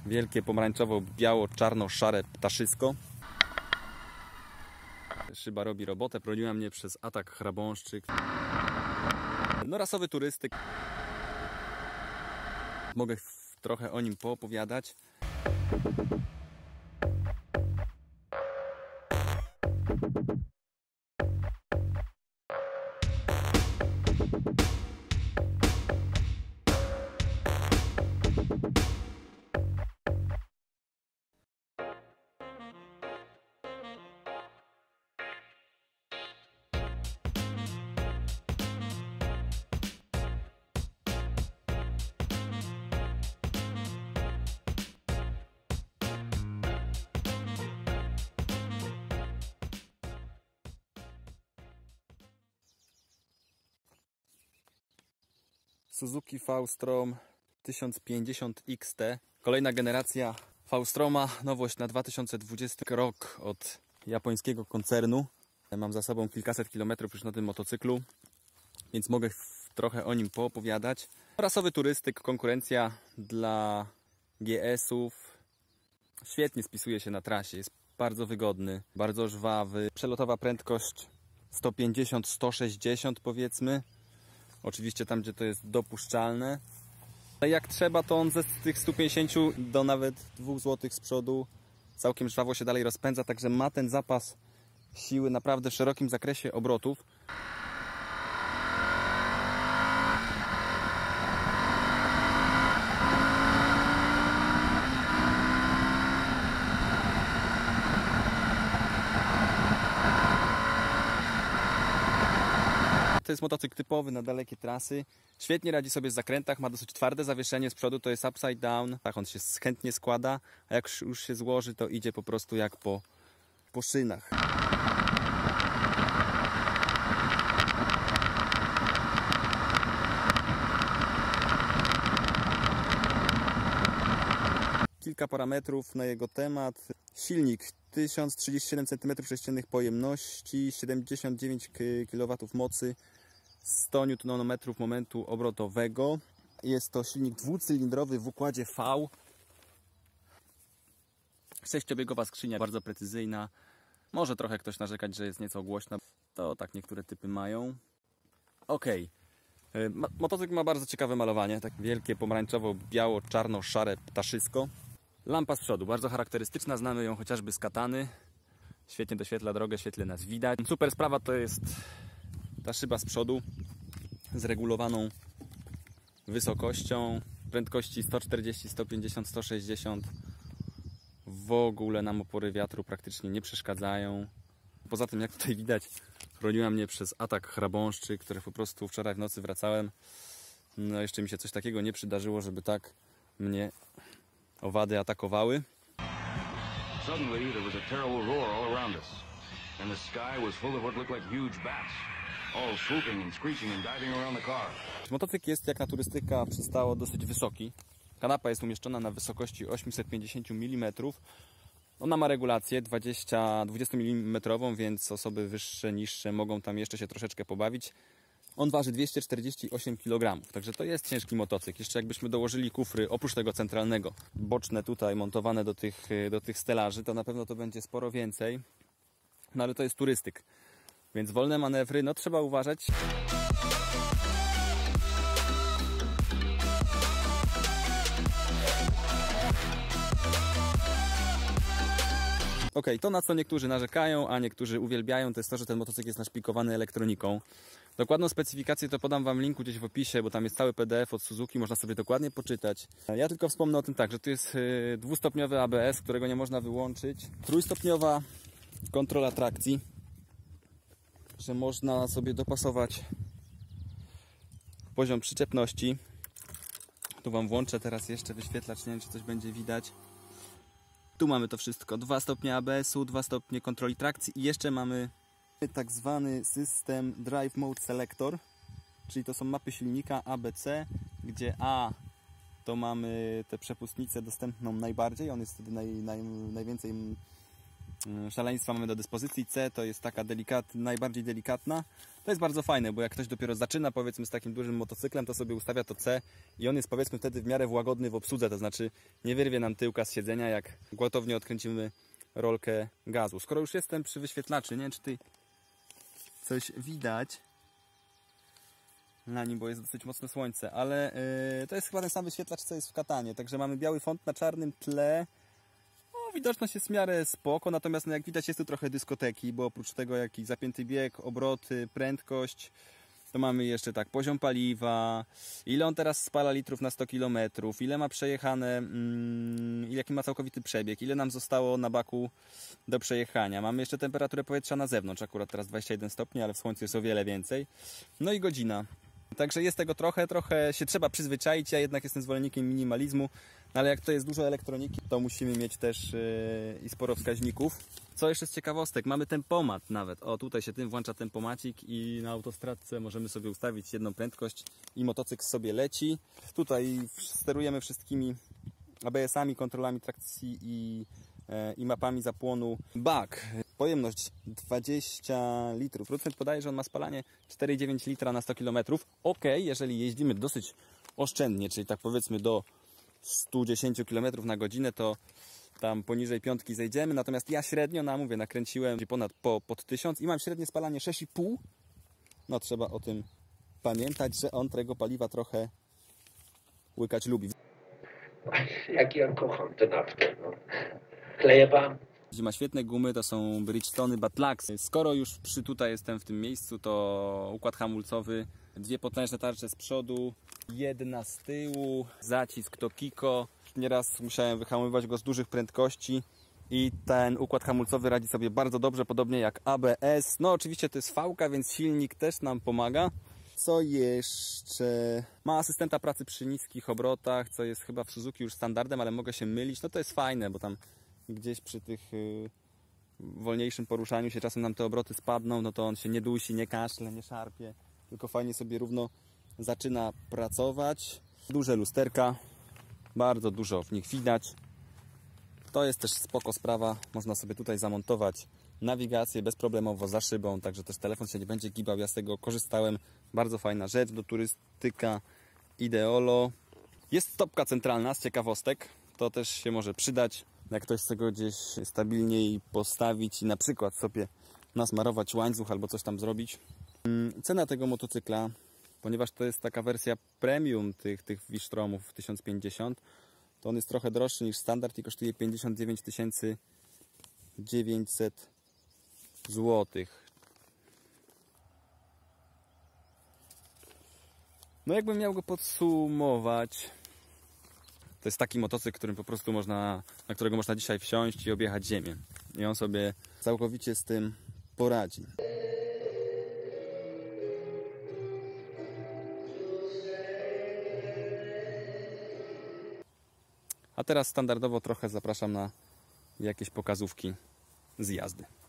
Wielkie pomarańczowo-biało-czarno-szare ptaszysko. Szyba robi robotę, broniła mnie przez atak chrabąszczyk. No rasowy turystyk. Mogę trochę o nim poopowiadać. Suzuki V-Strom 1050 XT. Kolejna generacja V-Stroma. Nowość na 2020 rok od japońskiego koncernu. Mam za sobą kilkaset kilometrów już na tym motocyklu, więc mogę trochę o nim poopowiadać. Rasowy turystyk, konkurencja dla GS-ów. Świetnie spisuje się na trasie. Jest bardzo wygodny, bardzo żwawy. Przelotowa prędkość 150-160 powiedzmy. Oczywiście tam, gdzie to jest dopuszczalne. Jak trzeba, to on ze tych 150 do nawet 2 zł z przodu całkiem żwawo się dalej rozpędza, także ma ten zapas siły naprawdę w szerokim zakresie obrotów. To jest motocykl typowy na dalekie trasy. Świetnie radzi sobie w zakrętach, ma dosyć twarde zawieszenie z przodu, to jest upside down. Tak, on się chętnie składa, a jak już się złoży, to idzie po prostu jak po szynach. Kilka parametrów na jego temat. Silnik 1037 cm3 pojemności, 79 kW mocy, 100 Nm momentu obrotowego. Jest to silnik dwucylindrowy w układzie V. 6-biegowa skrzynia, bardzo precyzyjna. Może trochę ktoś narzekać, że jest nieco głośna. To tak niektóre typy mają. Ok. Motocykl ma bardzo ciekawe malowanie. Tak wielkie pomarańczowo-biało-czarno-szare ptaszysko. Lampa z przodu, bardzo charakterystyczna, znamy ją chociażby z Katany. Świetnie doświetla drogę, świetle nas widać. Super sprawa to jest ta szyba z przodu z regulowaną wysokością. Prędkości 140, 150, 160. W ogóle nam opory wiatru praktycznie nie przeszkadzają. Poza tym, jak tutaj widać, chroniła mnie przez atak chrabąszczy, który po prostu wczoraj w nocy wracałem. No jeszcze mi się coś takiego nie przydarzyło, żeby tak mnie owady atakowały. Suddenly there was a terrible roar all around us, and the sky was full of what looked like huge bats, all swooping and screeching and diving around the car. Motocykl jest, jak na turystyka przystało, dosyć wysoki. Kanapa jest umieszczona na wysokości 850 mm. Ona ma regulację 20 mm, więc osoby wyższe, niższe mogą tam jeszcze się troszeczkę pobawić. On waży 248 kg, także to jest ciężki motocykl. Jeszcze jakbyśmy dołożyli kufry, oprócz tego centralnego, boczne tutaj montowane do tych stelaży, to na pewno to będzie sporo więcej. No ale to jest turystyk, więc wolne manewry, no trzeba uważać. Ok, to na co niektórzy narzekają, a niektórzy uwielbiają, to jest to, że ten motocykl jest naszpikowany elektroniką. Dokładną specyfikację to podam Wam w linku gdzieś w opisie, bo tam jest cały PDF od Suzuki, można sobie dokładnie poczytać. Ja tylko wspomnę o tym tak, że tu jest dwustopniowy ABS, którego nie można wyłączyć. Trójstopniowa kontrola trakcji, że można sobie dopasować poziom przyczepności. Tu Wam włączę teraz jeszcze wyświetlacz, nie wiem czy coś będzie widać. Tu mamy to wszystko, 2 stopnie ABS-u, 2 stopnie kontroli trakcji i jeszcze mamy tak zwany system Drive Mode Selector, czyli to są mapy silnika ABC, gdzie A to mamy tę przepustnicę dostępną najbardziej, on jest wtedy najwięcej szaleństwa mamy do dyspozycji. C to jest taka najbardziej delikatna. To jest bardzo fajne, bo jak ktoś dopiero zaczyna, powiedzmy, z takim dużym motocyklem, to sobie ustawia to C i on jest, powiedzmy, wtedy w miarę łagodny w obsłudze, to znaczy nie wyrwie nam tyłka z siedzenia, jak gwałtownie odkręcimy rolkę gazu. Skoro już jestem przy wyświetlaczu, nie wiem, czy tutaj coś widać na nim, bo jest dosyć mocne słońce, ale to jest chyba ten sam wyświetlacz, co jest w Katanie, także mamy biały font na czarnym tle. Widoczność jest w miarę spoko, natomiast jak widać jest tu trochę dyskoteki, bo oprócz tego jaki zapięty bieg, obroty, prędkość, to mamy jeszcze tak poziom paliwa, ile on teraz spala litrów na 100 km, ile ma przejechane, jaki ma całkowity przebieg, ile nam zostało na baku do przejechania. Mamy jeszcze temperaturę powietrza na zewnątrz, akurat teraz 21 stopni, ale w słońcu jest o wiele więcej. No i godzina. Także jest tego trochę się trzeba przyzwyczaić, ja jednak jestem zwolennikiem minimalizmu, ale jak to jest dużo elektroniki, to musimy mieć też i sporo wskaźników. Co jeszcze z ciekawostek? Mamy tempomat nawet. O, tutaj się tym włącza tempomacik i na autostradce możemy sobie ustawić jedną prędkość i motocykl sobie leci. Tutaj sterujemy wszystkimi ABS-ami, kontrolami trakcji i mapami zapłonu. Bak, pojemność 20 litrów. Producent podaje, że on ma spalanie 4,9 litra na 100 km. Ok, jeżeli jeździmy dosyć oszczędnie, czyli tak powiedzmy do 110 km na godzinę, to tam poniżej piątki zejdziemy. Natomiast ja średnio, nakręciłem pod 1000 i mam średnie spalanie 6,5. No trzeba o tym pamiętać, że on tego paliwa trochę łykać lubi. Jak ja kocham tę naftę, no. Chleba. Ma świetne gumy, to są Bridgestone Batlax. Skoro już tutaj jestem w tym miejscu, to układ hamulcowy, dwie potężne tarcze z przodu, jedna z tyłu, zacisk to Kiko. Nieraz musiałem wyhamowywać go z dużych prędkości i ten układ hamulcowy radzi sobie bardzo dobrze, podobnie jak ABS. No oczywiście to jest V-ka, więc silnik też nam pomaga. Co jeszcze? Ma asystenta pracy przy niskich obrotach, co jest chyba w Suzuki już standardem, ale mogę się mylić. No to jest fajne, bo tam gdzieś przy tych wolniejszym poruszaniu się czasem nam te obroty spadną, no to on się nie dusi, nie kaszle, nie szarpie, tylko fajnie sobie równo zaczyna pracować. Duże lusterka, bardzo dużo w nich widać. To jest też spoko sprawa, można sobie tutaj zamontować nawigację bezproblemowo za szybą, także też telefon się nie będzie gibał, ja z tego korzystałem. Bardzo fajna rzecz do turystyka, Ideolo. Jest stopka centralna z ciekawostek, to też się może przydać, jak ktoś chce go gdzieś stabilniej postawić i na przykład sobie nasmarować łańcuch albo coś tam zrobić. Cena tego motocykla, ponieważ to jest taka wersja premium tych Wistromów 1050, to on jest trochę droższy niż standard i kosztuje 59 900 zł. No jakbym miał go podsumować, to jest taki motocykl, którym po prostu na którego można dzisiaj wsiąść i objechać ziemię. I on sobie całkowicie z tym poradzi. A teraz standardowo trochę zapraszam na jakieś pokazówki z jazdy.